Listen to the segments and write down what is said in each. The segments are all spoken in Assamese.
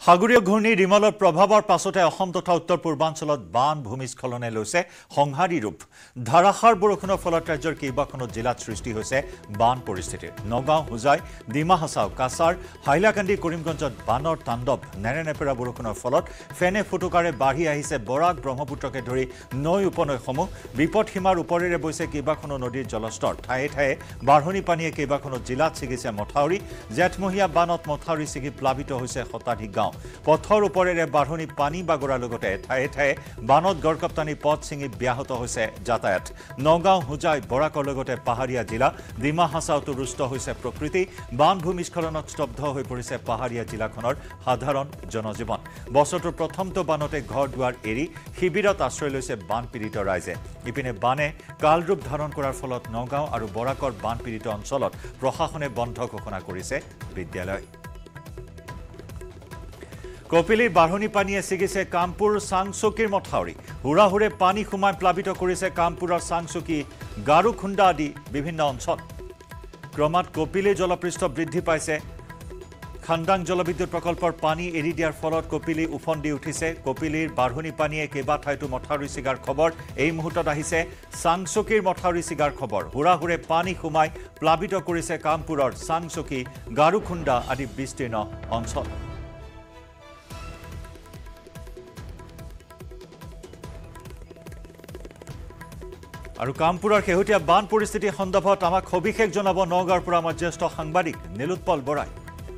সাগৰীয় ঘূৰ্ণী ৰিমলৰ প্ৰভাৱৰ পাছতে অসম তথা উত্তৰ পূৰ্বাঞ্চলত বান ভূমিস্খলনে লৈছে সংহাৰী ৰূপ ধাৰাসাৰ বৰষুণৰ ফলত ৰাজ্যৰ কেইবাখনো জিলাত সৃষ্টি হৈছে বান পৰিস্থিতিৰ নগাঁও হুজাই ডিমা হাছাও কাছাৰ হাইলাকান্দি কৰিমগঞ্জত বানৰ তাণ্ডৱ নেৰেনেপেৰা বৰষুণৰ ফলত ফেনে ফুটুকাৰে বাঢ়ি আহিছে বৰাক ব্ৰহ্মপুত্ৰকে ধৰি নৈ উপনৈসমূহ বিপদসীমাৰ ওপৰেৰে বৈছে কেইবাখনো নদীৰ জলস্তৰ ঠায়ে ঠায়ে বাঢ়নি পানীয়ে কেইবাখনো জিলাত ছিগিছে মথাউৰি জেঠমহীয়া বানত মথাউৰি ছিগি প্লাবিত হৈছে শতাধিক গাঁও পথৰ ওপৰেৰে বাঢ়নি পানী বাগৰাৰ লগতে ঠায়ে ঠায়ে বানত গড়কাপ্তানি পথ ছিঙি ব্যাহত হৈছে যাতায়াত নগাঁও হুজাই বৰাকৰ লগতে পাহাৰীয়া জিলা ডিমা হাছাওতো ৰুষ্ট হৈছে প্ৰকৃতি বান ভূমিস্খলনত স্তব্ধ হৈ পৰিছে পাহাৰীয়া জিলাখনৰ সাধাৰণ জনজীৱন বছৰটোৰ প্ৰথমটো বানতে ঘৰ দুৱাৰ এৰি শিবিৰত আশ্ৰয় লৈছে বানপীড়িত ৰাইজে ইপিনে বানে কালৰূপ ধাৰণ কৰাৰ ফলত নগাঁও আৰু বৰাকৰ বানপীড়িত অঞ্চলত প্ৰশাসনে বন্ধ ঘোষণা কৰিছে বিদ্যালয় কপিলীৰ বাঢ়নি পানীয়ে ছিগিছে কামপুৰ চাংচকীৰ মথাউৰি হুৰাহুৰে পানী সোমাই প্লাবিত কৰিছে কামপুৰৰ চাংচকী গাৰুখুণ্ডা আদি বিভিন্ন অঞ্চল ক্ৰমাৎ কপিলীৰ জলপৃষ্ঠ বৃদ্ধি পাইছে খান্দাং জলবিদ্যুৎ প্ৰকল্পৰ পানী এৰি দিয়াৰ ফলত কপিলী উফন্দি উঠিছে কপিলীৰ বাঢ়নি পানীয়ে কেইবা ঠাইতো মথাউৰি ছিগাৰ খবৰ এই মুহূৰ্তত আহিছে চাংচকীৰ মথাউৰি ছিগাৰ খবৰ হুৰাহুৰে পানী সোমাই প্লাবিত কৰিছে কামপুৰৰ চাংচকী গাৰুখুণ্ডা আদি বিস্তীৰ্ণ অঞ্চল আৰু কামপুৰৰ শেহতীয়া বান পৰিস্থিতি সন্দৰ্ভত আমাক সবিশেষ জনাব নগাঁৱৰ পৰা আমাৰ জ্যেষ্ঠ সাংবাদিক নীলোৎপল বৰাই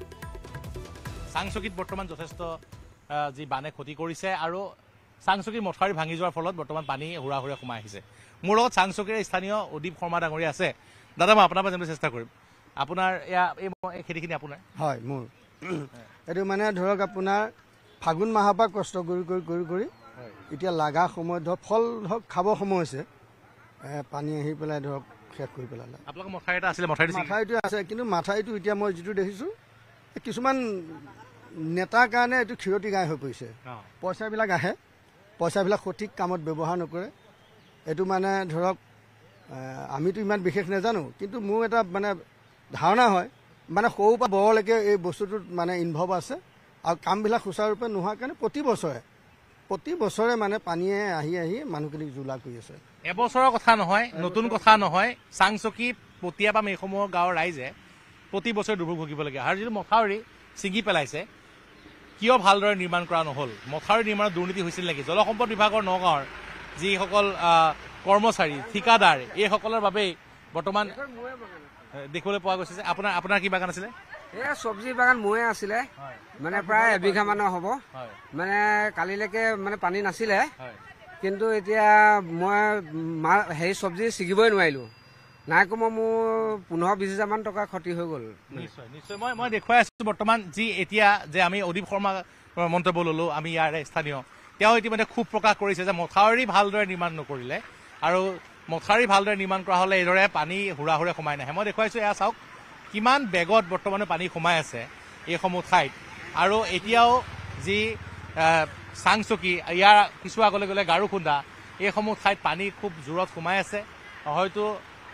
চাংচকীত বৰ্তমান যথেষ্ট যি বানে ক্ষতি কৰিছে আৰু চাংচকীৰ মথাউৰি ভাঙি যোৱাৰ ফলত বৰ্তমান পানী হুৰাহুৰে সোমাই আহিছে মোৰ লগত চাংচকীৰ স্থানীয় উদীপ শৰ্মা ডাঙৰীয়া আছে দাদা মই আপোনাৰ পৰা জানিবলৈ চেষ্টা কৰিম আপোনাৰ এই খেতিখিনি আপোনাৰ হয় মোৰ এইটো মানে ধৰক আপোনাৰ ফাগুন মাহৰ পৰা কষ্ট কৰি কৰি কৰি কৰি এতিয়া লাগা সময়ত ধৰক ফল ধৰক খাব সময় হৈছে পানী আহি পেলাই ধৰক শেষ কৰি পেলালে আপোনালোকৰ মথাউৰি এটা আছিলে মথাউৰিটো আছে কিন্তু মথাউৰিটো এতিয়া মই যিটো দেখিছোঁ কিছুমান নেতাৰ কাৰণে এইটো ক্ষিৰতী গাই হৈ পৰিছে পইচাবিলাক আহে পইচাবিলাক সঠিক কামত ব্যৱহাৰ নকৰে এইটো মানে ধৰক আমিতো ইমান বিশেষ নাজানো কিন্তু মোৰ এটা মানে ধাৰণা হয় মানে সৰুৰ পৰা বৰলৈকে এই বস্তুটোত মানে ইনভলভ আছে আৰু কামবিলাক সুচাৰুৰূপে নোহোৱাৰ কাৰণে প্ৰতি বছৰে মানে পানীয়ে আহি আহি মানুহখিনিক জুলা কৰি আছে এবছৰৰ কথা নহয় নতুন কথা নহয় চাংচকী পতিয়াপাম এইসমূহ গাঁৱৰ ৰাইজে প্ৰতি বছৰে দুৰ্ভোগ ভুগিবলগীয়া আৰু যিটো মথাউৰি ছিগি পেলাইছে কিয় ভালদৰে নিৰ্মাণ কৰা নহ'ল মথাউৰি নিৰ্মাণত দুৰ্নীতি হৈছিল নেকি জলসম্পদ বিভাগৰ নগাঁৱৰ যিসকল কৰ্মচাৰী ঠিকাদাৰ এইসকলৰ বাবেই বৰ্তমান দেখিবলৈ পোৱা গৈছে যে আপোনাৰ কি বাগান আছিলে চব্জি বাগান মোৰে আছিলে মানে প্ৰায় এবিঘা মানৰ হ'ব মানে কালিলৈকে মানে পানী নাছিলে কিন্তু এতিয়া মই হেৰি চব্জি ছিগিবই নোৱাৰিলোঁ নাই কমেও মোৰ 15-20 হাজাৰমান টকা ক্ষতি হৈ গ'ল নিশ্চয় নিশ্চয় মই দেখুৱাই আছো বৰ্তমান যি এতিয়া যে আমি উদীপ শৰ্মা মন্তব্য ল'লো আমি ইয়াৰে স্থানীয় তেওঁ ইতিমধ্যে ক্ষোভ প্ৰকাশ কৰিছে যে মথাউৰি ভালদৰে নিৰ্মাণ নকৰিলে আৰু মথাউৰি ভালদৰে নিৰ্মাণ কৰা হ'লে এইদৰে পানী হুৰাহুৰে সোমাই নাহে মই দেখুৱাইছোঁ এয়া চাওক কিমান বেগত বৰ্তমানে পানী সোমাই আছে এইসমূহ ঠাইত আৰু এতিয়াও যি চাংচকী ইয়াৰ কিছু আগলৈ গ'লে গাৰুখুণ্ডা এইসমূহ ঠাইত পানী খুব জোৰত সোমাই আছে হয়তো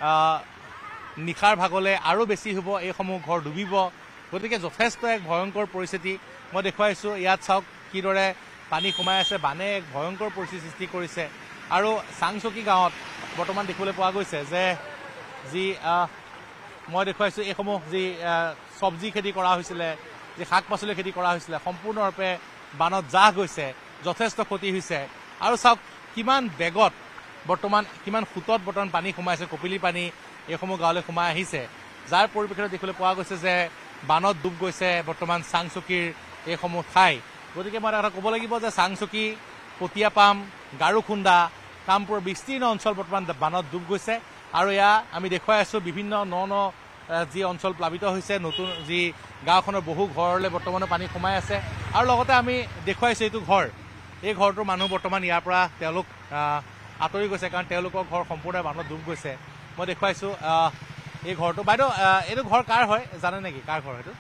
নিশাৰ ভাগলৈ আৰু বেছি হ'ব এইসমূহ ঘৰ ডুবিব গতিকে যথেষ্ট এক ভয়ংকৰ পৰিস্থিতি মই দেখুৱাইছোঁ ইয়াত চাওক কিদৰে পানী সোমাই আছে বানে এক ভয়ংকৰ পৰিস্থিতি সৃষ্টি কৰিছে আৰু চাংচকী গাঁৱত বৰ্তমান দেখিবলৈ পোৱা গৈছে যে যি মই দেখুৱাইছোঁ এইসমূহ যি চব্জি খেতি কৰা হৈছিলে যি শাক পাচলি খেতি কৰা হৈছিলে সম্পূৰ্ণৰূপে বানত জাহ গৈছে যথেষ্ট ক্ষতি হৈছে আৰু চাওক কিমান বেগত বৰ্তমান কিমান সোঁতত বৰ্তমান পানী সোমাইছে কপিলী পানী এইসমূহ গাঁৱলৈ সোমাই আহিছে যাৰ পৰিপ্ৰেক্ষিতত দেখিবলৈ পোৱা গৈছে যে বানত ডুব গৈছে বৰ্তমান চাংচকীৰ এইসমূহ ঠাই গতিকে মই এটা কথা ক'ব লাগিব যে চাংচকী পতিয়াপাম গাৰুখুণ্ডা কামপুৰৰ বিস্তীৰ্ণ অঞ্চল বৰ্তমান বানত ডুব গৈছে আৰু এয়া আমি দেখুৱাই আছোঁ বিভিন্ন ন যি অঞ্চল প্লাবিত হৈছে নতুন যি গাঁওখনৰ বহু ঘৰলৈ বৰ্তমানে পানী সোমাই আছে আৰু লগতে আমি দেখুৱাইছোঁ এইটো ঘৰ এই ঘৰটোৰ মানুহ বৰ্তমান ইয়াৰ পৰা তেওঁলোক আঁতৰি গৈছে কাৰণ তেওঁলোকৰ ঘৰ সম্পূৰ্ণ বানত ডুব গৈছে মই দেখুৱাইছোঁ এই ঘৰটো বাইদেউ এইটো ঘৰ কাৰ হয় জানে নেকি কাৰ ঘৰ সেইটো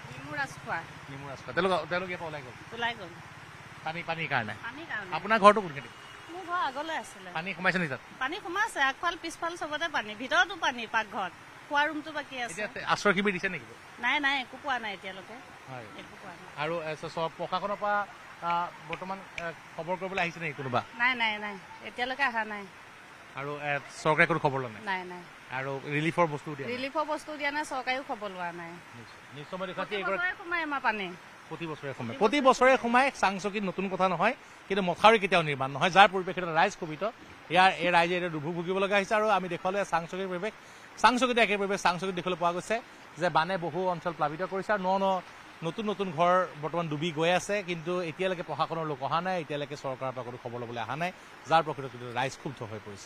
নিমু ৰাজখোৱা তেওঁলোক ইয়াৰ পৰা ওলাই গ'ল পানীৰ কাৰণে আপোনাৰ ঘৰটো কোনখিনি মোৰ ঘৰ আগলৈ আছিলে পানী সোমাইছে নেকি তাত পানী সোমাইছে আগফাল পিছফাল চবতে পানী ভিতৰতো পানী পাকঘৰত খোৱা ৰুমটো বাকী আছে এতিয়া আশ্ৰয় শিবিৰ দিছে নেকি নাই নাই একো পোৱা নাই এতিয়ালৈকে হয় একো পোৱা নাই আৰু প্ৰশাসনৰ পৰা বৰ্তমান খবৰ কৰিবলৈ আহিছে নেকি কোনোবা নাই নাই নাই এতিয়ালৈকে অহা নাই আৰু চৰকাৰে কোনো খবৰ লোৱা নাই নাই নাই আৰু ৰিলিফৰ বস্তু দিয়া নাই চৰকাৰেও খবৰ লোৱা নাই নিশ্চয় দেখাচ্ছি সোমাই আমাৰ পানী প্ৰতি বছৰে সোমাই চাংচকীত নতুন কথা নহয় কিন্তু মথাউৰি কেতিয়াও নিৰ্মাণ নহয় যাৰ পৰিপ্ৰেক্ষিতত ৰাইজ ক্ষোভিত এই ৰাইজে এতিয়া দুৰ্ভোগ ভুগিব লগা হৈছে আৰু আমি দেখুৱালে চাংচকীৰ পৰিৱেশ চাংচকীতে একে পৰিৱেশ চাংচকীত দেখিবলৈ পোৱা গৈছে যে বানে বহু অঞ্চল প্লাৱিত কৰিছে আৰু নতুন নতুন ঘৰ বৰ্তমান ডুবি গৈ আছে কিন্তু এতিয়ালৈকে প্ৰশাসনৰ লোক অহা নাই এতিয়ালৈকে চৰকাৰৰ পৰা কোনো খবৰ ল'বলৈ অহা নাই যাৰ প্ৰকৃতত ৰাইজ ক্ষুব্ধ হৈ পৰিছে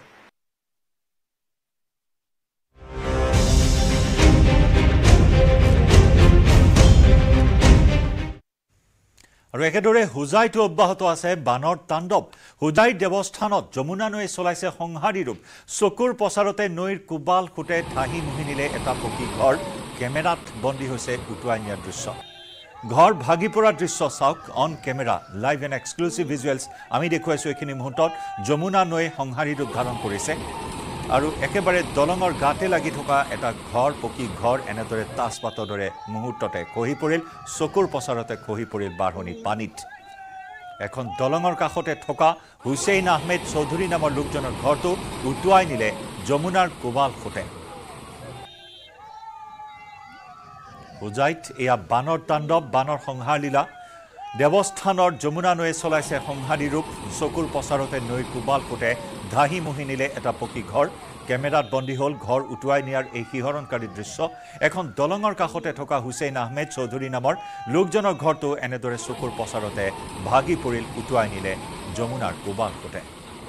আৰু একেদৰে হুজাইতো অব্যাহত আছে বানৰ তাণ্ডৱ হুজাই দেৱস্থানত যমুনা নৈয়ে চলাইছে সংহাৰী ৰূপ চকুৰ পচাৰতে নৈৰ কোবাল খুটে ঠাহি মুহি নিলে এটা পকী ঘৰ কেমেৰাত বন্দী হৈছে উটুৱাই নিয়াৰ দৃশ্য ঘৰ ভাগি পৰা দৃশ্য চাওক on camera live and exclusive visuals আমি দেখুৱাইছোঁ এইখিনি মুহূৰ্তত যমুনা নৈ সংহাৰী ৰূপ ধাৰণ কৰিছে আৰু একেবাৰে দলঙৰ গাতে লাগি থকা এটা ঘৰ পকী ঘৰ এনেদৰে তাচপাতৰ দৰে মুহূৰ্ততে খহি পৰিল চকুৰ পচাৰতে খহি পৰিল বাঢ়নি পানীত এখন দলঙৰ কাষতে থকা হুছেইন আহমেদ চৌধুৰী নামৰ লোকজনৰ ঘৰটো উটুৱাই নিলে যমুনাৰ কোবাল খুটে হুজাইত এয়া বানৰ তাণ্ডৱ বানৰ সংহাৰ লীলা দেৱস্থানৰ যমুনা নৈয়ে চলাইছে সংহাৰী ৰূপ চকুৰ পচাৰতে নৈৰ কোবাল খুটে ধাহি মুহি নিলে এটা পকী ঘৰ কেমেৰাত বন্দী হ'ল ঘৰ উটুৱাই নিয়াৰ এই শিহৰণকাৰী দৃশ্য এখন দলঙৰ কাষতে থকা হুছেইন আহমেদ চৌধুৰী নামৰ লোকজনৰ ঘৰটো এনেদৰে চকুৰ পচাৰতে ভাগি পৰিল উটুৱাই নিলে যমুনাৰ কোবাল খুটে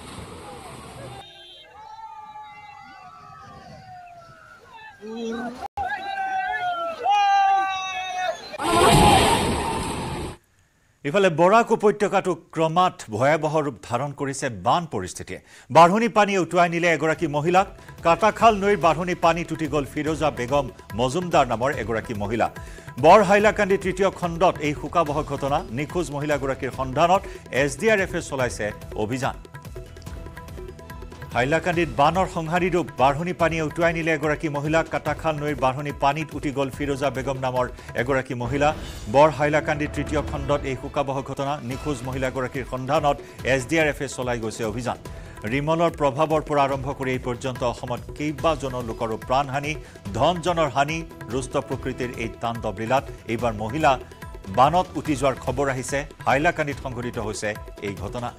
ইফালে বৰাক উপত্যকাটো ক্ৰমাৎ ভয়াবহ ৰূপ ধাৰণ কৰিছে বান পৰিস্থিতিয়ে বাঢ়নি পানীয়ে উটুৱাই নিলে এগৰাকী মহিলাক কাটাখাল নৈৰ বাঢ়নি পানী টুটি গ'ল ফিৰোজা বেগম মজুমদাৰ নামৰ এগৰাকী মহিলা বৰ হাইলাকান্দি তৃতীয় খণ্ডত এই শোকাবহ ঘটনা নিখোজ মহিলাগৰাকীৰ সন্ধানত SDRFে চলাইছে অভিযান হাইলাকান্দিত বানৰ সংহাৰী ৰূপ বাঢ়নি পানীয়ে উটুৱাই নিলে এগৰাকী মহিলাক কাটাখাল নৈৰ বাঢ়নি পানীত উটি গ'ল ফিৰোজা বেগম নামৰ এগৰাকী মহিলা বৰ হাইলাকান্দিৰ তৃতীয় খণ্ডত এই শোকাবহ ঘটনা নিখোজ মহিলাগৰাকীৰ সন্ধানত SDRFে চলাই গৈছে অভিযান ৰিমলৰ প্ৰভাৱৰ পৰা আৰম্ভ কৰি এই পৰ্যন্ত অসমত কেইবাজনৰ লোকৰো প্ৰাণহানি ধনজনৰ হানি ৰুষ্ট প্ৰকৃতিৰ এই তাণ্ডৱ লীলাত এইবাৰ মহিলা বানত উটি যোৱাৰ খবৰ আহিছে হাইলাকান্দিত সংঘটিত হৈছে এই ঘটনা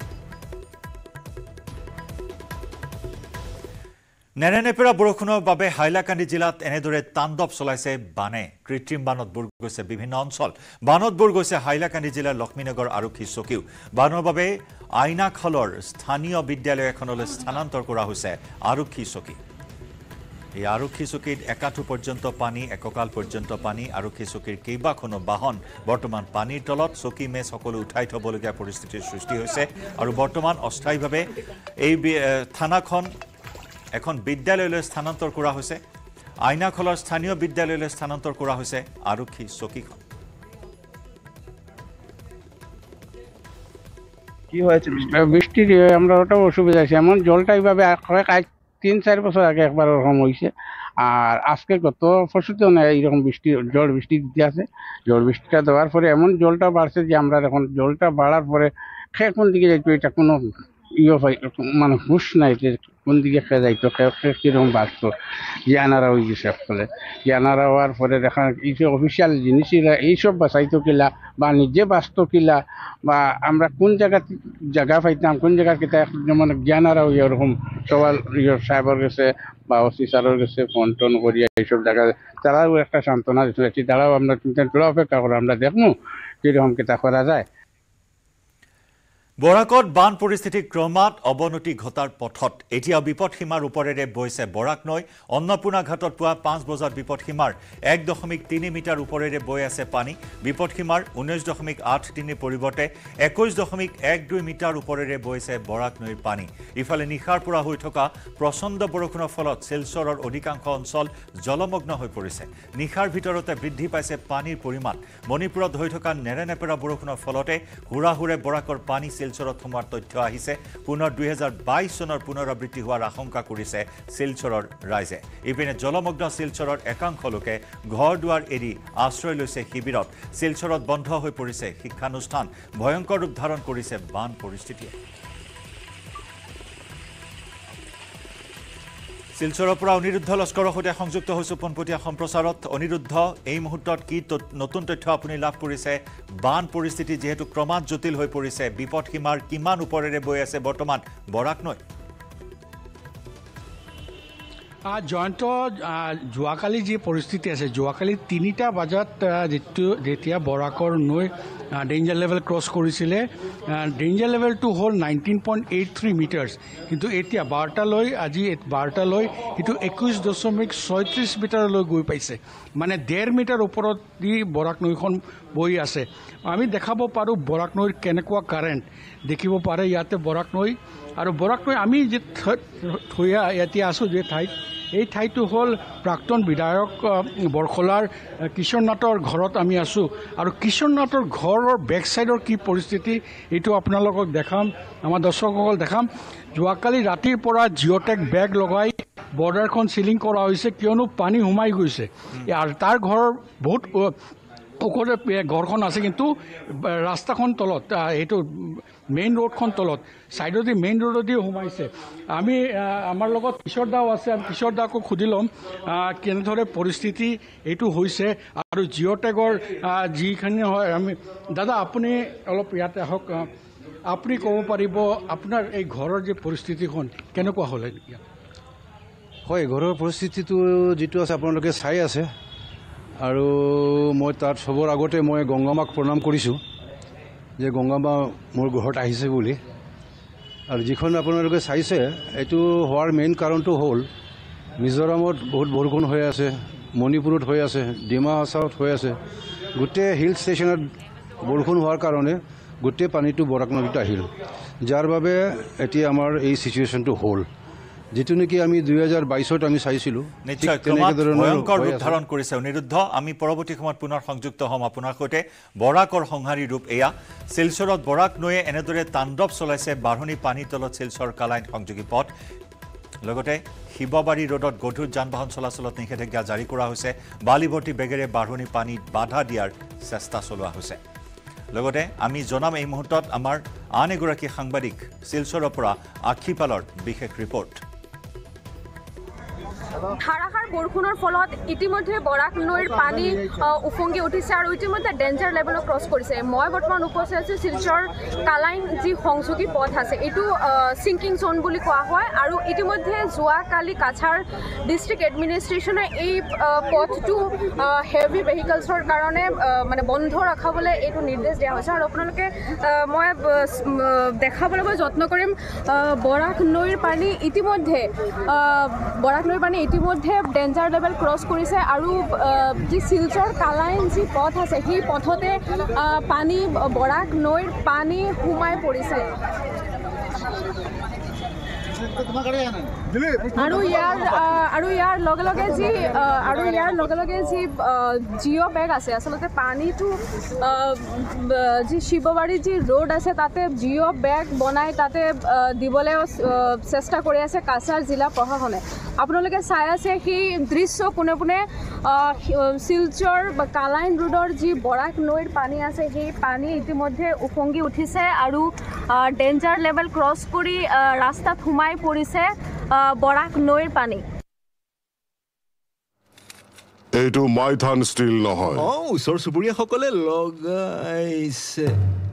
নেৰেনেপেৰা বৰষুণৰ বাবে হাইলাকান্দি জিলাত এনেদৰে তাণ্ডৱ চলাইছে বানে কৃত্ৰিম বানত বুৰ গৈছে বিভিন্ন অঞ্চল বানত বুৰ গৈছে হাইলাকান্দি জিলাৰ লক্ষ্মীনগৰ আৰক্ষী চকীও বানৰ বাবে আইনাখালৰ স্থানীয় বিদ্যালয় এখনলৈ স্থানান্তৰ কৰা হৈছে আৰক্ষী চকী এই আৰক্ষী চকীত একাঠু পৰ্যন্ত পানী এককাল পৰ্যন্ত পানী আৰক্ষী চকীৰ কেইবাখনো বাহন বৰ্তমান পানীৰ তলত চকী মেচ সকলো উঠাই থবলগীয়া পৰিস্থিতিৰ সৃষ্টি হৈছে আৰু বৰ্তমান অস্থায়ীভাৱে এই থানাখন এখন বিদ্যালয়লৈ স্থানান্তৰ কৰা হৈছে আইনাখলৰ স্থানীয় বিদ্যালয়লৈ স্থানান্তৰ কৰা হৈছে আৰক্ষী চকীখন কি হয়েছে বৃষ্টি আমরা ওটাও অসুবিধা আছে এমন জলটা এইভাবে 3-4 বছর আগে একবার ওরকম হয়েছে আর আজকে গত পরশুতেও না এইরকম ঝড় বৃষ্টি দিতে আছে ঝড় বৃষ্টিটা দেওয়ার পরে এমন জলটা বাড়ছে যে আমরা এখন জলটা বাড়ার পরে খেয়ে কোন দিকে যাইতো এটা কোনো মানে হুশ নাই যে কোন দিকে খেয়ে যাইতো খেয়ে কিরকম বাঁচতো জ্ঞানারা হয়ে গেছে ফলে জ্ঞানারা হওয়ার পরে দেখা এই যে অফিসিয়াল জিনিসেরা এইসব বাঁচাইতো কিলা বা নিজে বাঁচতো কিলা বা আমরা কোন জায়গা পাইতাম কোন জায়গার কিতা মানে জ্ঞানারা হয়ে ওরকম সবার সাহেবের গেছে বা ওসি স্যারের গেছে ফোন টোন করিয়া এইসব জায়গা তারাও একটা সান্ত্বনা দিচ্ছে তারাও আমরা তোরা অপেক্ষা করে আমরা দেখবো কিরকম কিতা করা যায় বৰাকত বান পৰিস্থিতি ক্ৰমাৎ অৱনতি ঘটাৰ পথত এতিয়া বিপদসীমাৰ ওপৰেৰে বৈছে বৰাক নৈ অন্নপূৰ্ণা ঘাটত পুৱা 5 বজাত বিপদসীমাৰ 1.3 মিটাৰ ওপৰেৰে বৈ আছে পানী বিপদসীমাৰ 19.83 পৰিৱৰ্তে 21.12 মিটাৰ ওপৰেৰে বৈছে বৰাক নৈৰ পানী ইফালে নিখাৰ পৰা হৈ থকা প্ৰচণ্ড বৰষুণৰ ফলত শিলচৰৰ অধিকাংশ অঞ্চল জলমগ্ন হৈ পৰিছে নিখাৰ ভিতৰতে বৃদ্ধি পাইছে পানীৰ পৰিমাণ মণিপুৰত হৈ থকা নেৰেনেপেৰা বৰষুণৰ ফলতে হুৰাহুৰে বৰাকৰ পানী শিলচৰত সোমোৱাৰ তথ্য আহিছে পুনৰ 2022 চনৰ পুনৰাবৃত্তি হোৱাৰ আশংকা কৰিছে শিলচৰৰ ৰাইজে ইপিনে জলমগ্ন শিলচৰৰ একাংশ লোকে ঘৰ দুৱাৰ এৰি আশ্ৰয় লৈছে শিবিৰত শিলচৰত বন্ধ হৈ পৰিছে শিক্ষানুষ্ঠান ভয়ংকৰ ৰূপ ধাৰণ কৰিছে বান পৰিস্থিতিয়ে শিলচৰৰ পৰা অনিৰুদ্ধ লস্কৰৰ সৈতে সংযুক্ত হৈছো পোনপটীয়া সম্প্ৰচাৰত অনিৰুদ্ধ এই মুহূৰ্তত কি নতুন তথ্য আপুনি লাভ কৰিছে বান পৰিস্থিতি যেহেতু ক্ৰমাৎ জটিল হৈ পৰিছে বিপদসীমাৰ কিমান ওপৰেৰে বৈ আছে বৰ্তমান বৰাক নৈ জয়ন্ত যোৱাকালি যি পৰিস্থিতি আছে যোৱাকালি 3টা বজাত যেতিয়া বৰাকৰ নৈ ডেঞ্জাৰ লেভেল ক্ৰছ কৰিছিলে ডেঞ্জাৰ লেভেলটো হ'ল 19.83 মিটাৰ্ছ কিন্তু এতিয়া 12টালৈ আজি 12টালৈ এইটো 21.36 মিটাৰলৈ গৈ পাইছে মানে 1.5 মিটাৰ ওপৰত দি বৰাক নৈখন বৈ আছে আমি দেখাব পাৰোঁ বৰাক নৈৰ কেনেকুৱা কাৰেণ্ট দেখিব পাৰে ইয়াতে বৰাক নৈ আৰু বৰাক নৈ আমি যে থৈয়া এতিয়া আছোঁ যে ঠাইত এই ঠাইটো হ'ল প্ৰাক্তন বিধায়ক বৰখলাৰ কিশোৰ নাথৰ ঘৰত আমি আছোঁ আৰু কিশোৰ নাথৰ ঘৰৰ বেক চাইডৰ কি পৰিস্থিতি এইটো আপোনালোকক দেখাম আমাৰ দৰ্শকসকল দেখাম যোৱাকালি ৰাতিৰ পৰা জিঅ'টেক বেগ লগাই বৰ্ডাৰখন চিলিং কৰা হৈছে কিয়নো পানী সোমাই গৈছে আৰু তাৰ ঘৰৰ বহুত ওখৰে ঘৰখন আছে কিন্তু ৰাস্তাখন তলত এইটো মেইন ৰোডখন তলত ছাইডেদি মেইন ৰোডেদি সোমাইছে আমি আমাৰ লগত কিশোৰ দাও আছে আমি কিশোৰ দাকো সুধি ল'ম কেনেদৰে পৰিস্থিতি এইটো হৈছে আৰু জিঅ'টেকৰ যিখিনি হয় আমি দাদা আপুনি অলপ ইয়াতে আহক আপুনি ক'ব পাৰিব আপোনাৰ এই ঘৰৰ যে পৰিস্থিতিখন কেনেকুৱা হ'ল হয় ঘৰৰ পৰিস্থিতিটো যিটো আছে আপোনালোকে চাই আছে আৰু মই তাত সবৰ আগতে মই গংগামাক প্ৰণাম কৰিছোঁ যে গংগামা মোৰ ঘৰত আহিছে বুলি আৰু যিখন আপোনালোকে চাইছে এইটো হোৱাৰ মেইন কাৰণটো হ'ল মিজোৰামত বহুত বৰষুণ হৈ আছে মণিপুৰত হৈ আছে ডিমা হাছাওত হৈ আছে গোটেই হিল ষ্টেচনত বৰষুণ হোৱাৰ কাৰণে গোটেই পানীটো বৰাক নদীত আহিল যাৰ বাবে এতিয়া আমাৰ এই চিটুৱেশ্যনটো হ'ল যেটো নেকি আমি 2022ত আমি চাইছিলোঁ নিশ্চয় ভয়ংকৰ ৰূপ ধাৰণ কৰিছে অনিৰুদ্ধ আমি পৰৱৰ্তী সময়ত পুনৰ সংযুক্ত হ'ম আপোনাৰ সৈতে বৰাকৰ সংহাৰী ৰূপ এয়া শিলচৰত বৰাক নৈয়ে এনেদৰে তাণ্ডৱ চলাইছে বাঢ়নি পানীৰ তলত শিলচৰ কালাইন সংযোগী পথ লগতে শিৱবাৰী ৰোডত গধুৰ যান বাহন চলাচলত নিষেধাজ্ঞা জাৰি কৰা হৈছে বালিভৰ্তি বেগেৰে বাঢ়নি পানীত বাধা দিয়াৰ চেষ্টা চলোৱা হৈছে লগতে আমি জনাম এই মুহূৰ্তত আমাৰ আন এগৰাকী সাংবাদিক শিলচৰৰ পৰা আক্ষীপালৰ বিশেষ ৰিপৰ্ট ধাৰাসাৰ বৰষুণৰ ফলত ইতিমধ্যে বৰাক নৈৰ পানী উফংগি উঠিছে আৰু ইতিমধ্যে ডেঞ্জাৰ লেভেলক ক্ৰছ কৰিছে মই বৰ্তমান উপস্থিত আছোঁ শিলচৰ কালাইন যি সংযোগী পথ আছে এইটো সিংকিং জোন বুলি কোৱা হয় আৰু ইতিমধ্যে যোৱাকালি কাছাৰ ডিষ্ট্ৰিক্ট এডমিনিষ্ট্ৰেশ্যনে এই পথটো হেভি ভেহিকলছৰ কাৰণে মানে বন্ধ ৰখাবলৈ এইটো নিৰ্দেশ দিয়া হৈছে আৰু আপোনালোকে মই দেখাবলৈ মই যত্ন কৰিম বৰাক নৈৰ পানী ইতিমধ্যে ডেঞ্জাৰ লেভেল ক্ৰছ কৰিছে আৰু যি শিলচৰ কালাইন যি পথ আছে সেই পথতে পানী বৰাক নৈৰ পানী সোমাই পৰিছে আৰু ইয়াৰ লগে লগে যি জিঅ' বেগ আছে আচলতে পানীটো যি শিৱবাৰী যি ৰোড আছে তাতে জিঅ' বেগ বনাই তাতে দিবলৈ চেষ্টা কৰি আছে কাছাৰ জিলা প্ৰশাসনে আপোনালোকে চাই আছে সেই দৃশ্য পোনে পোনে শিলচৰ কালাইন ৰোডৰ যি বৰাক নৈৰ পানী আছে সেই পানী ইতিমধ্যে উফংগি উঠিছে আৰু ডেঞ্জাৰ লেভেল ক্ৰছ কৰি ৰাস্তাত সোমাই পৰিছে বৰাক নৈৰ পানী এইটো মাইথান ষ্টিল নহয় ওচৰ চুবুৰীয়াসকলে লগাইছে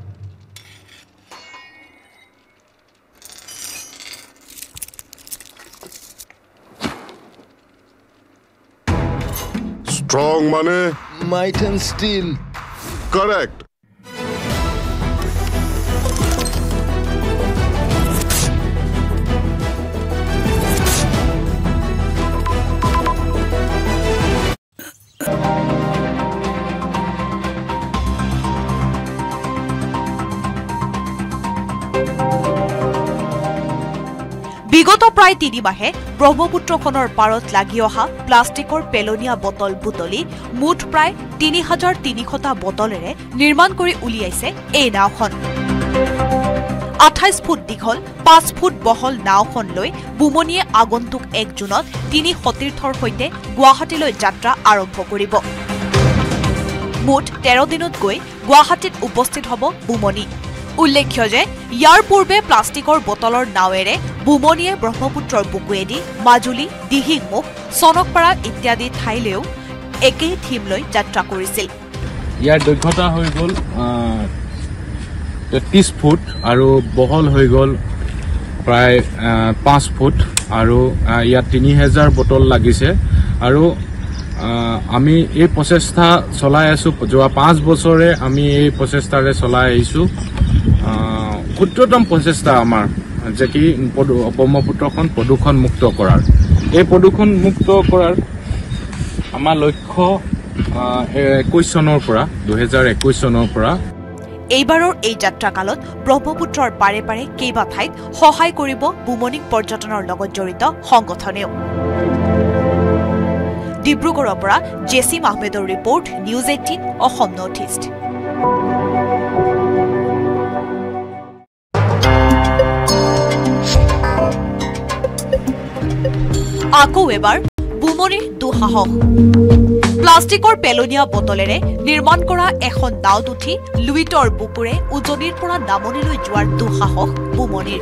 ষ্ট্ৰং মানে মাইথান ষ্টিল কাৰেক্ট বিগত প্ৰায় 3 মাহে ব্ৰহ্মপুত্ৰখনৰ পাৰত লাগি অহা প্লাষ্টিকৰ পেলনীয়া বটল বুটলি মুঠ প্ৰায় 3300টা বটলেৰে নিৰ্মাণ কৰি উলিয়াইছে এই নাওখন 28 ফুট দীঘল 5 ফুট বহল নাওখন লৈ বুমনিয়ে আগন্তুক 1 জুনত 3 সতীৰ্থৰ সৈতে গুৱাহাটীলৈ যাত্ৰা আৰম্ভ কৰিব। মুঠ 13 দিনত গৈ গুৱাহাটীত উপস্থিত হ'ব বুমনি। উল্লেখ্য যে ইয়াৰ পূৰ্বে প্লাষ্টিকৰ বটলৰ নাৱেৰে বুমনিয়ে ব্ৰহ্মপুত্ৰৰ বুকুৱেদি মাজুলী, দিহিংমুখ, চনকপাৰা ইত্যাদি ঠাইলৈও একেই থিম লৈ যাত্ৰা কৰিছিল। ইয়াৰ দৈৰ্ঘ্যতা হৈ গ'ল 30 ফুট আৰু বহল হৈ গ'ল প্ৰায় 5 ফুট আৰু ইয়াত 3000 বটল লাগিছে আৰু আমি এই প্ৰচেষ্টা চলাই আছোঁ। যোৱা 5 বছৰে আমি এই প্ৰচেষ্টাৰে চলাই আহিছোঁ। ক্ষুদ্ৰতম প্ৰচেষ্টা আমাৰ যে কি ব্ৰহ্মপুত্ৰখন প্ৰদূষণমুক্ত কৰাৰ। এই প্ৰদূষণমুক্ত কৰাৰ আমাৰ লক্ষ্য 2021 চনৰ পৰা এইবাৰৰ এই যাত্ৰাকালত ব্ৰহ্মপুত্ৰৰ পাৰে পাৰে কেইবা ঠাইত সহায় কৰিব বুমনিক পৰ্যটনৰ লগত জড়িত সংগঠনেও। ডিব্ৰুগড়ৰ পৰা জেচিম আহমেদৰ report, news 18 Assam north east. আকৌ এবাৰ বুমনিৰ দুঃসাহস। প্লাষ্টিকৰ পেলনীয়া বটলেৰে নিৰ্মাণ কৰা এখন নাওত উঠি লুইতৰ বুকুৰে উজনিৰ পৰা নামনিলৈ যোৱাৰ দুঃসাহস বুমনিৰ।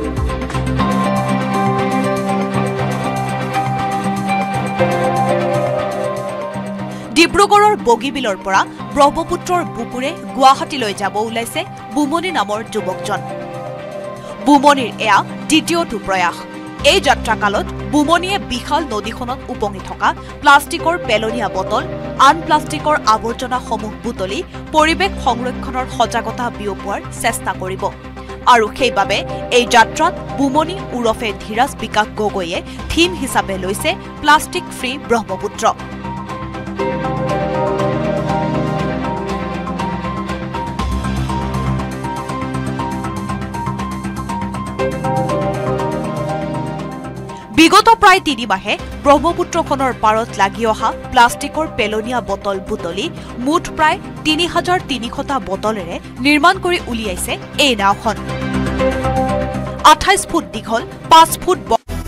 ডিব্ৰুগড়ৰ বগীবিলৰ পৰা ব্ৰহ্মপুত্ৰৰ বুকুৰে গুৱাহাটীলৈ যাব ওলাইছে বুমনি নামৰ যুৱকজন। বুমনিৰ এয়া দ্বিতীয়টো প্ৰয়াস। এই যাত্ৰাকালত বুমনিয়ে বিশাল নদীখনত উপঙি থকা প্লাষ্টিকৰ পেলনীয়া বটল, আন প্লাষ্টিকৰ আৱৰ্জনাসমূহ বুটলি পৰিৱেশ সংৰক্ষণৰ সজাগতা বিয়পোৱাৰ চেষ্টা কৰিব। আৰু সেইবাবে এই যাত্ৰাত বুমনি ওৰফে ধীৰাজ বিকাশ গগৈয়ে থিম হিচাপে লৈছে প্লাষ্টিক ফ্ৰী ব্ৰহ্মপুত্ৰ। বিগত প্ৰায় 3 মাহে ব্ৰহ্মপুত্ৰখনৰ পাৰত লাগি অহা প্লাষ্টিকৰ পেলনীয়া বটল বুটলি মুঠ প্ৰায় 3300টা বটলেৰে নিৰ্মাণ কৰি উলিয়াইছে এই নাওখন। 28 ফুট দীঘল 5 ফুট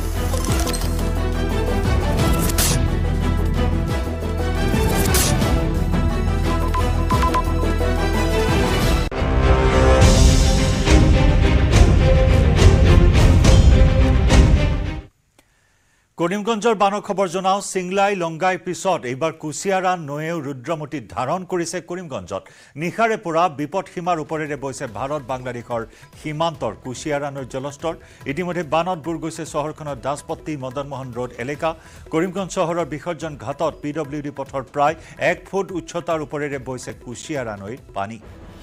কৰিমগঞ্জৰ বানৰ খবৰ জনাও। চিংলাই লংগাই পিছত এইবাৰ কুছিয়াৰা নৈয়েও ৰুদ্ৰমূৰ্তি ধাৰণ কৰিছে কৰিমগঞ্জত। নিশাৰে পৰা বিপদসীমাৰ ওপৰেৰে বৈছে ভাৰত বাংলাদেশৰ সীমান্তৰ কুছিয়াৰা নৈৰ জলস্তৰ। ইতিমধ্যে বানত বুৰ গৈছে চহৰখনৰ দাসপট্টি, মদনমোহন ৰোড এলেকা। কৰিমগঞ্জ চহৰৰ বিসৰ্জন ঘাটত PWD পথৰ প্ৰায় 1 ফুট উচ্চতাৰ ওপৰেৰে বৈছে কুছিয়াৰা নৈৰ পানী।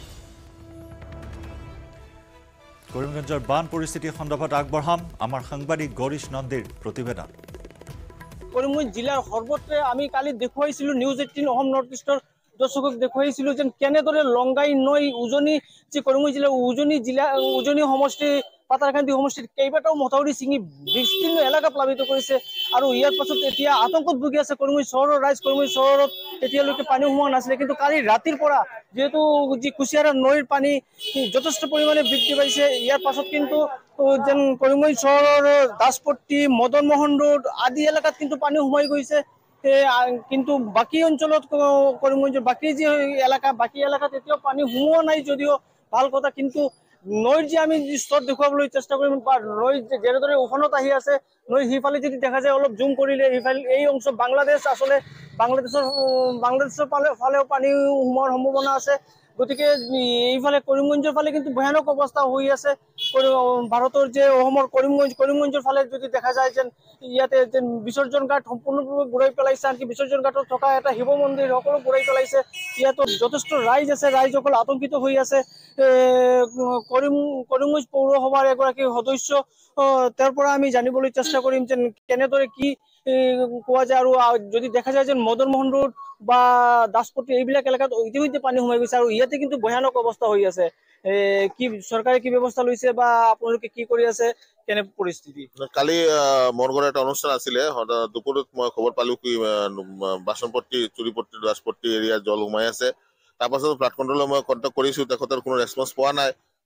কৰিমগঞ্জৰ বান পৰিস্থিতি সন্দৰ্ভত আগবঢ়াম আমাৰ সাংবাদিক গৰিশ নন্দীৰ প্ৰতিবেদন। কৰিমগঞ্জ জিলাৰ সৰ্বত্ৰে আমি কালি দেখুৱাইছিলো, নিউজ 18 অসম নৰ্থ ইষ্টৰ দৰ্শকক দেখুৱাইছিলো যে কেনেদৰে লংগাই নৈ উজনি যি কৰিমগঞ্জ জিলাৰ উজনি সমষ্টি পাতাৰকান্দি সমষ্টিত কেইবাটাও মথাউৰি ছিঙি বিস্তীৰ্ণ এলেকা প্লাবিত কৰিছে। আৰু ইয়াৰ পাছত এতিয়া আতংকত ভুগি আছে কৰিমগঞ্জ চহৰৰ ৰাইজ। কৰিমগঞ্জ চহৰত এতিয়ালৈকে পানী সোমোৱা নাছিলে, কিন্তু কালি ৰাতিৰ পৰা যিহেতু যি কুছিয়াৰা নৈৰ পানী যথেষ্ট পৰিমাণে বৃদ্ধি পাইছে, ইয়াৰ পাছত কিন্তু যেন কৰিমগঞ্জ চহৰৰ দাসপট্টি, মদনমোহন ৰোড আদি এলেকাত কিন্তু পানী সোমাই গৈছে। কিন্তু বাকী অঞ্চলত কৰিমগঞ্জৰ বাকী যি বাকী এলেকাত এতিয়াও পানী সোমোৱা নাই যদিও ভাল কথা। কিন্তু নৈৰ যে আমি স্তৰ দেখুৱাবলৈ চেষ্টা কৰিম, নৈ যেনেদৰে উফনত আহি আছে, নৈ সিফালে যদি দেখা যায় অলপ জুম কৰিলে এই অংশ বাংলাদেশ, আচলতে বাংলাদেশৰ ফালেও পানী সোমোৱাৰ সম্ভাৱনা আছে। গতিকে এইফালে কৰিমগঞ্জৰ ফালে কিন্তু ভয়ানক অৱস্থা হৈ আছে। ভাৰতৰ যে অসমৰ কৰিমগঞ্জৰ ফালে যদি দেখা যায় যেন ইয়াতে যেন বিসৰ্জন ঘাট সম্পূৰ্ণৰূপে বুৰাই পেলাইছে, আনকি বিসৰ্জন ঘাটত থকা এটা শিৱ মন্দিৰ সকলো বুৰাই পেলাইছে। ইয়াতো যথেষ্ট ৰাইজ আছে, ৰাইজসকল আতংকিত হৈ আছে। কৰিমগঞ্জ পৌৰসভাৰ এগৰাকী সদস্য, তেওঁৰ পৰা আমি জানিবলৈ চেষ্টা কৰিম যেন কেনেদৰে কি কোৱা যায়। আৰু যদি দেখা যায় যেন মদনমোহন ৰোড বা দাসপট্টি এইবিলাক এলেকাত ইতিমধ্যে পানী সোমাই গৈছে আৰু ইয়াতে কিন্তু ভয়ানক অৱস্থা হৈ আছে। কি চৰকাৰে কি ব্যৱস্থা লৈছে বা আপোনালোকে কি কৰি আছে, কেনে পৰিস্থিতি? কালি মোৰ ঘৰত এটা অনুষ্ঠান আছিলে, দুপৰত মই খবৰ পালো কি বাচনপট্টি, চুৰিপট্টি, দাসপট্টি এৰিয়াত জল সোমাই আছে। তাৰপাছত ফ্লাড কণ্ট্ৰলৰ মই কণ্টেক্ট কৰিছো, তেখেতৰ কোনো ৰেছপন্স পোৱা নাই।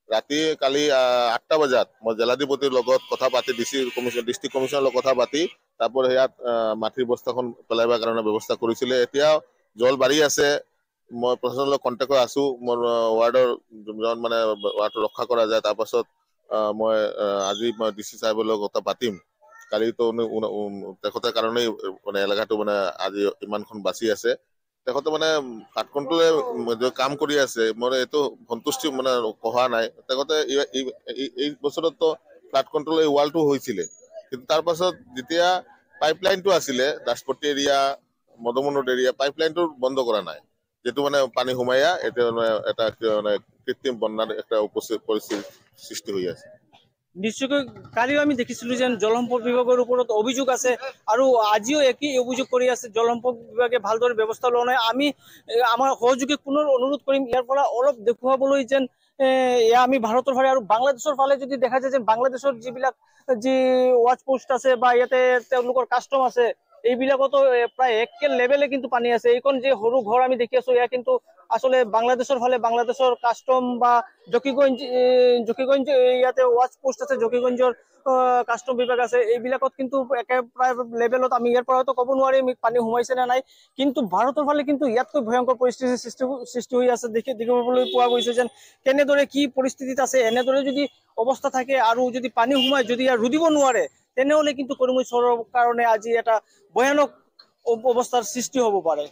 ৰাতি কালি 8টা বজাত মই জিলাধিপতিৰ লগত কথা পাতি ডিষ্ট্ৰিক্ট কমিশ্যনৰ লগত কথা পাতি তারপর ইয়াত মাটির বস্তাখন পেলাইবার কারণে ব্যবস্থা করেছিল। এতিয়া জল বাড়ি আছে, মই প্রশাসনের লগত কন্টেক্ট আছো, মোর ওয়ার্ডর মানে ওয়ার্ড রক্ষা করা যায়। তাৰপাছত মই আজি মই ডিসি সাহেবের লগত কথা পাতিম। কালি তো তেখেতৰ কাৰণেই মানে এলেকাটো মানে আজি ইমানখন বাচি আছে। তেখেতে মানে ফ্লাড কন্ট্রোলে কাম কৰি আছে, মই এইটো সন্তুষ্টি মানে কোৱা নাই। তেখেতে এই বছৰত তো ফ্লাড কন্ট্রোল এই ওয়ালটো হৈছিল, কিন্তু তাৰপাছত যেতিয়া পাইপলাইনটো আছিলে দাসপট্টি এরিয়া মদমন রোড এরিয়া, পাইপলাইনটো বন্ধ করা নাই, যেটো মানে পানী সোমাইয়া এটা এটা মানে কৃত্রিম বন্যার একটা পরিস্থিতি সৃষ্টি হয়ে আছে। নিশ্চয়কৈ কালিও আমি দেখিছিলো যে জল সম্পদ বিভাগৰ ওপৰত অভিযোগ আছে আৰু আজিও একই অভিযোগ কৰি আছে। জল সম্পদ বিভাগে ভালদৰে ব্যৱস্থা লোৱা নাই। আমি আমাৰ সহযোগীক পুনৰ অনুৰোধ কৰিম ইয়াৰ পৰা অলপ দেখুৱাবলৈ যেন এয়া আমি ভাৰতৰ ফালে আৰু বাংলাদেশৰ ফালে যদি দেখা যায় যে বাংলাদেশৰ যিবিলাক যি ওয়াচ পোস্ট আছে বা ইয়াতে তেওঁলোকৰ কাষ্টম আছে, এইবিলাকতো প্ৰায় একে লেভেলে কিন্তু পানী আছে। এইখন যে সৰু ঘৰ আমি দেখি আছো এয়া কিন্তু আসলে বাংলাদেশৰ ফালে বাংলাদেশৰ কাষ্টম বা জকিগঞ্জ ইয়াতে ওয়াচ পোস্ট আছে, জকিগঞ্জৰ কাষ্টম বিভাগ আছে, এইবিলাকত কিন্তু একে প্ৰায় লেভেলত আমি ইয়াৰ পৰাতো ক'ব নোৱাৰিম পানী সোমাইছে নে নাই। কিন্তু ভাৰতৰ ফালে কিন্তু ইয়াতকৈ ভয়ংকৰ পৰিস্থিতিৰ সৃষ্টি হৈ আছে দেখিবলৈ পোৱা গৈছে। যেন কেনেদৰে কি পৰিস্থিতিত আছে, এনেদৰে যদি অৱস্থা থাকে আৰু যদি পানী সোমাই যদি ইয়াৰ ৰুদিব নোৱাৰে তেনেহলে কিন্তু কৰিমগঞ্জ চহৰৰ কাৰণে আজি এটা ভয়ানক অৱস্থাৰ সৃষ্টি হ'ব পাৰে।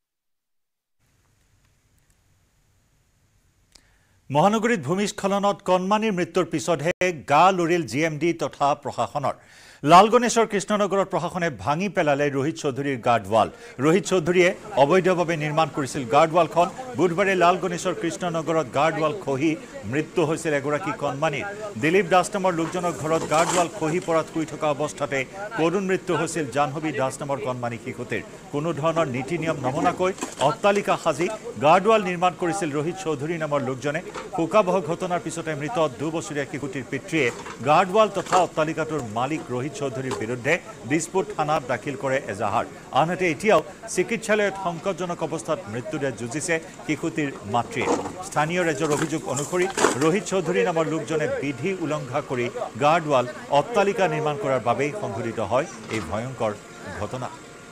মহানগৰীত ভূমিস্খলনত কণমানিৰ মৃত্যুৰ পিছতহে গা লৰিল GMD তথা প্ৰশাসনৰ। লালগণেশৰ কৃষ্ণনগৰত প্ৰশাসনে ভাঙি পেলালে ৰোহিত চৌধুৰীৰ গাৰ্ডৱাল। ৰোহিত চৌধুৰীয়ে অবৈধভাৱে নিৰ্মাণ কৰিছিল গাৰ্ডৱালখন। বুধবাৰে লালগণেশৰ কৃষ্ণনগৰত গাৰ্ডৱাল খহি মৃত্যু হৈছিল এগৰাকী কণমানিৰ। দিলীপ দাস নামৰ লোকজনৰ ঘৰত গাৰ্ডৱাল খহি পৰাত শুই থকা অৱস্থাতে কৰুণ মৃত্যু হৈছিল জাহ্নৱী দাস নামৰ কণমানি শিশুটিৰ। কোনো ধৰণৰ নীতি নিয়ম নমনাকৈ অট্টালিকা সাজি গাৰ্ডৱাল নিৰ্মাণ কৰিছিল ৰোহিত চৌধুৰী নামৰ লোকজনে। শোকাবহ ঘটনাৰ পিছতে মৃত 2 বছৰীয়া শিশুটিৰ পিতৃয়ে গাৰ্ডৱাল তথা অট্টালিকাটোৰ মালিক ৰোহিত চৌধুৰীৰ বিৰুদ্ধে দিছপুৰ থানাত দাখিল কৰে এজাহাৰ। আনহাতে এতিয়াও চিকিৎসালয়ত সংকটজনক অৱস্থাত মৃত্যুৰে যুঁজিছে শিশুটিৰ মাতৃয়ে। স্থানীয় ৰাইজৰ অভিযোগ অনুসৰি ৰোহিত চৌধুৰী নামৰ লোকজনে বিধি উলংঘা কৰি গাৰ্ডৱাল অট্টালিকা নিৰ্মাণ কৰাৰ বাবেই সংঘটিত হয় এই ভয়ংকৰ ঘটনা।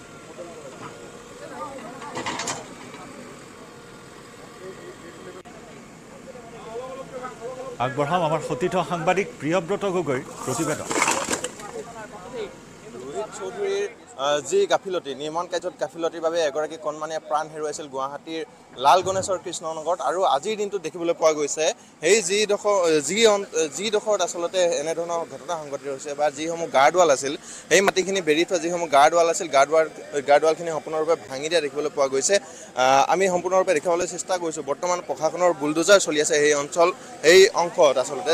আগবঢ়াম আমাৰ সতীৰ্থ সাংবাদিক প্ৰিয়ব্ৰত গগৈৰ প্ৰতিবেদন। ৰোহিত চৌধুৰীৰ যি গাফিলতি, নিৰ্মাণ কাৰ্যত গাফিলতিৰ বাবে এগৰাকী কণমানিয়ে প্ৰাণ হেৰুৱাইছিল গুৱাহাটীৰ লালগণেশৰ কৃষ্ণনগৰত। আৰু আজিৰ দিনটোত দেখিবলৈ পোৱা গৈছে সেই যিডোখৰত আচলতে এনেধৰণৰ ঘটনা সংঘটিত হৈছে বা যিসমূহ গাৰ্ডৱাল আছিল, সেই মাটিখিনি বেৰি থোৱা যিসমূহ গাৰ্ডৱাল আছিল, গাৰ্ডৱালখিনি সম্পূৰ্ণৰূপে ভাঙি দিয়া দেখিবলৈ পোৱা গৈছে। আমি সম্পূৰ্ণৰূপে দেখাবলৈ চেষ্টা কৰিছোঁ। বৰ্তমান প্ৰশাসনৰ বুলডোজাৰ চলি আছে এই অংশত আচলতে,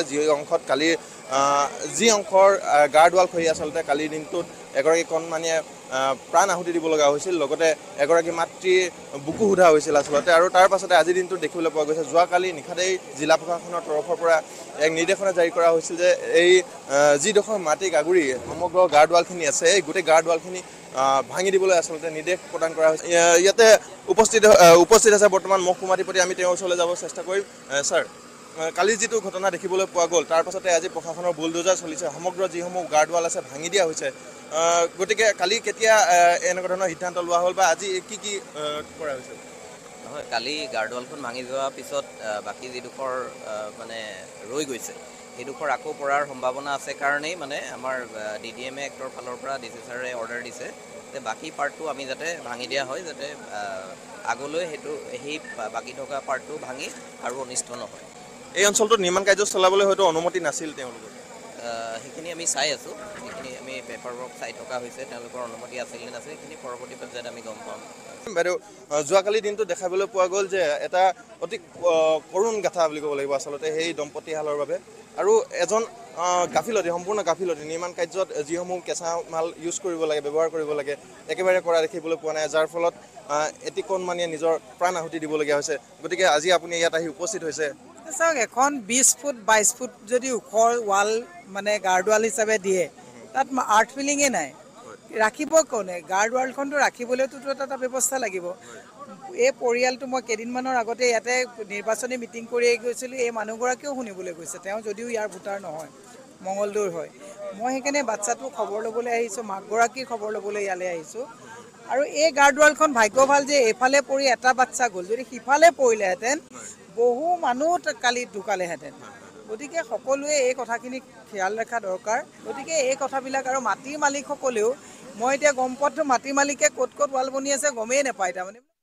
যি অংশৰ গাৰ্ডৱাল খহি আচলতে কালিৰ দিনটোত এগৰাকী কণমানিয়ে প্ৰাণ আহুতি দিব লগা হৈছিল, লগতে এগৰাকী মাতৃৰ বুকু সোধা হৈছিল আচলতে। আৰু তাৰ পাছতে আজিৰ দিনটোত দেখিবলৈ পোৱা গৈছে যোৱাকালি নিশাতেই জিলা প্ৰশাসনৰ তৰফৰ পৰা এক নিৰ্দেশনা জাৰি কৰা হৈছিল যে এই যিডোখৰ মাটি গাগুৰি সমগ্ৰ গাৰ্ডৱালখিনি আছে, এই গোটেই গাৰ্ডৱালখিনি ভাঙি দিবলৈ আচলতে নিৰ্দেশ প্ৰদান কৰা হৈছে। ইয়াতে উপস্থিত আছে বৰ্তমান মহকুমাধিপতি, আমি তেওঁৰ ওচৰলৈ যাব চেষ্টা কৰিম। ছাৰ, কালি যিটো ঘটনা দেখিবলৈ পোৱা গ'ল তাৰ পাছতে আজি প্ৰশাসনৰ বুলডোজাৰ চলিছে, সমগ্ৰ যিসমূহ গাৰ্ডৱাল আছে ভাঙি দিয়া হৈছে। গতিকে কালি কেতিয়া এনেকুৱা ধৰণৰ সিদ্ধান্ত লোৱা হ'ল বা আজি কি কৰা হৈছে? নহয়, কালি গাৰ্ডৱালখন ভাঙি যোৱাৰ পিছত বাকী যিডোখৰ মানে ৰৈ গৈছে সেইডোখৰ আকৌ পৰাৰ সম্ভাৱনা আছে কাৰণেই মানে আমাৰ DDMA এক্টৰ ফালৰ পৰা DC ছাৰে অৰ্ডাৰ দিছে যে বাকী পাৰ্টটো আমি যাতে ভাঙি দিয়া হয়, যাতে আগলৈ সেই বাকী থকা পাৰ্টটো ভাঙি আৰু অনিষ্ট নহয়। এই অঞ্চলটোত নিৰ্মাণ কাৰ্য চলাবলৈ হয়তো অনুমতি নাছিল তেওঁলোকৰ, সেইখিনি আমি চাই আছোঁ, সেইখিনি আমি পেপাৰ ৱৰ্ক চাই থকা হৈছে, তেওঁলোকৰ অনুমতি আছিল নে নাছিল সেইখিনি পৰৱৰ্তী পৰ্যায়ত আমি গম পাম। বাইদেউ, যোৱাকালি দিনটো দেখাবলৈ পোৱা গ'ল যে এটা অতি কৰুণ গাথা বুলি ক'ব লাগিব আচলতে সেই দম্পতীহালৰ বাবে। আৰু এজন সম্পূৰ্ণ গাফিলতি, নিৰ্মাণ কাৰ্যত যিসমূহ কেঁচা মাল ইউজ কৰিব লাগে, ব্যৱহাৰ কৰিব লাগে, একেবাৰে কৰা দেখিবলৈ পোৱা নাই, যাৰ ফলত এটি কণমানিয়ে নিজৰ প্ৰাণ আহুতি দিবলগীয়া হৈছে। গতিকে আজি আপুনি ইয়াত আহি উপস্থিত হৈছে। চাওক, এখন 20 ফুট 22 ফুট যদি ওখ ৱাল মানে গাৰ্ডৱাল হিচাপে দিয়ে, তাত আৰ্থ ফিলিঙে নাই। ৰাখিব কোনে গাৰ্ড ৱালখনটো ৰাখিবলৈতো এটা ব্যৱস্থা লাগিব এই পৰিয়ালটো মই কেইদিনমানৰ আগতে ইয়াতে নিৰ্বাচনী মিটিং কৰি গৈছিলোঁ এই মানুহগৰাকীও শুনিবলৈ গৈছে তেওঁ যদিও ইয়াৰ ভোটাৰ নহয় মঙলদৈৰ হয় মই সেইকাৰণে বাচ্চাটো খবৰ ল'বলৈ আহিছোঁ মাকগৰাকীৰ খবৰ ল'বলৈ ইয়ালৈ আহিছোঁ আৰু এই গাৰ্ড ৱালখন ভাগ্য ভাল যে এইফালে পৰি এটা বাচ্চা গ'ল যদি সিফালে পৰিলেহেঁতেন বহু মানুহ কালি ঢুকালেহেঁতেন গতিকে সকলোৱে এই কথাখিনি খেয়াল ৰখা দৰকাৰ গতিকে এই কথাবিলাক আৰু মাটিৰ মালিকসকলেও মই এতিয়া গম পোৱাটো মাটিৰ মালিকে ক'ত ৱাল বনি আছে গমেই নাপায় তাৰমানে